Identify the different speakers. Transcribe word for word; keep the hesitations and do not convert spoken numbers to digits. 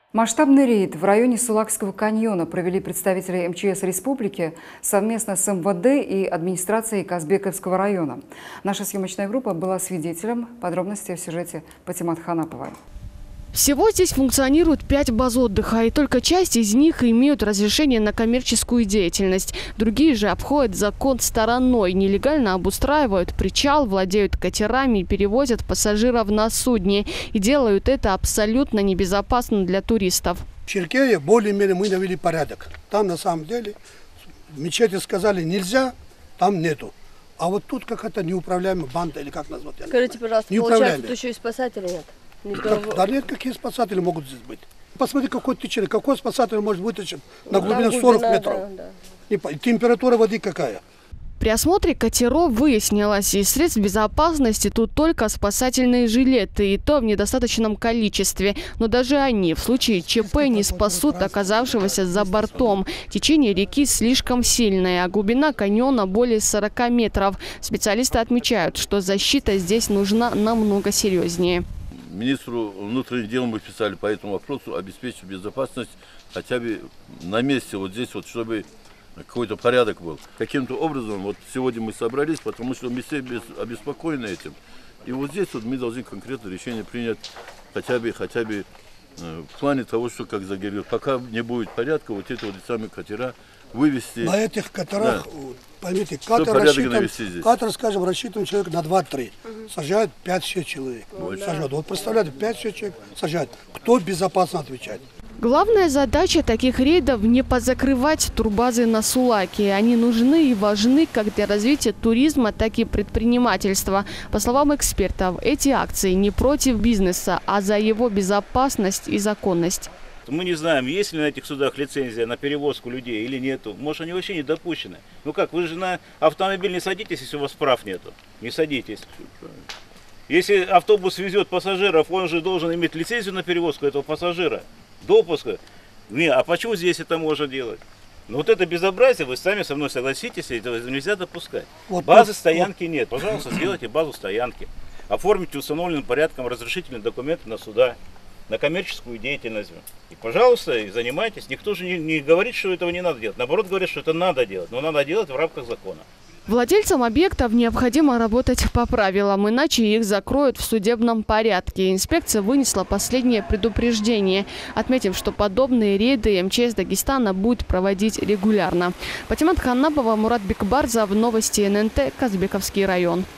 Speaker 1: Масштабный рейд в районе Сулакского каньона провели представители эм че эс республики совместно с эм вэ дэ и администрацией Казбековского района. Наша съемочная группа была свидетелем. Подробности в сюжете Патимат Ханаповой.
Speaker 2: Всего здесь функционирует пять баз отдыха, и только часть из них имеют разрешение на коммерческую деятельность. Другие же обходят закон стороной, нелегально обустраивают причал, владеют катерами и перевозят пассажиров на судне. И делают это абсолютно небезопасно для туристов.
Speaker 3: В Черкее более-менее мы навели порядок. Там на самом деле мечети сказали нельзя, там нету. А вот тут какая-то неуправляемая банда, или как назвать?
Speaker 4: Скажите, пожалуйста, получается, тут еще и спасателей нет?
Speaker 3: Как, да нет, какие спасатели могут здесь быть? Посмотри, какой течение, какой спасатель может вытащить на глубину сорок метров. Да, да. И температура воды какая?
Speaker 2: При осмотре катеров выяснилось, из средств безопасности тут только спасательные жилеты, и то в недостаточном количестве. Но даже они в случае че пэ не спасут оказавшегося за бортом. Течение реки слишком сильное, а глубина каньона более сорока метров. Специалисты отмечают, что защита здесь нужна намного серьезнее.
Speaker 5: Министру внутренних дел мы писали по этому вопросу, обеспечить безопасность хотя бы на месте, вот здесь, вот, чтобы какой-то порядок был. Каким-то образом, вот сегодня мы собрались, потому что мы все обеспокоены этим. И вот здесь вот мы должны конкретное решение принять хотя бы, хотя бы э, в плане того, что, как заговорил, пока не будет порядка, вот эти вот самые катера вывести.
Speaker 3: На этих катерах, да. Поймите,
Speaker 5: что
Speaker 3: катер рассчитан, катер, скажем, рассчитан человек на два-три. Угу. Сажают пять-шесть человек. Вот, сажают. Вот представляете, пять-шесть человек сажают. Кто безопасно отвечает?
Speaker 2: Главная задача таких рейдов – не позакрывать турбазы на Сулаке. Они нужны и важны как для развития туризма, так и предпринимательства. По словам экспертов, эти акции не против бизнеса, а за его безопасность и законность.
Speaker 6: Мы не знаем, есть ли на этих судах лицензия на перевозку людей или нету. Может, они вообще не допущены. Ну как, вы же на автомобиль не садитесь, если у вас прав нету. Не садитесь. Если автобус везет пассажиров, он же должен иметь лицензию на перевозку этого пассажира. Допуска. Не, а почему здесь это можно делать? Ну вот это безобразие, вы сами со мной согласитесь, это нельзя допускать. Вот, базы стоянки вот. Нет. Пожалуйста, сделайте базу стоянки. Оформите установленным порядком разрешительные документы на суда, на коммерческую деятельность. И, пожалуйста, и занимайтесь. Никто же не, не говорит, что этого не надо делать. Наоборот, говорят, что это надо делать. Но надо делать в рамках закона.
Speaker 2: Владельцам объектов необходимо работать по правилам, иначе их закроют в судебном порядке. Инспекция вынесла последнее предупреждение, отметив, что подобные рейды эм че эс Дагестана будет проводить регулярно. Патимат Ханапова, Мурат Бекбарзов, новости эн эн тэ, Казбековский район.